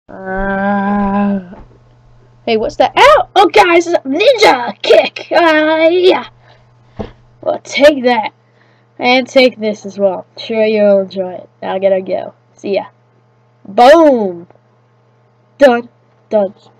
Hey, what's that? Ow! Oh, guys, ninja kick! Yeah. Well, take that. And take this as well. Sure you'll enjoy it. Now I gotta go. See ya. Boom! Done. Done.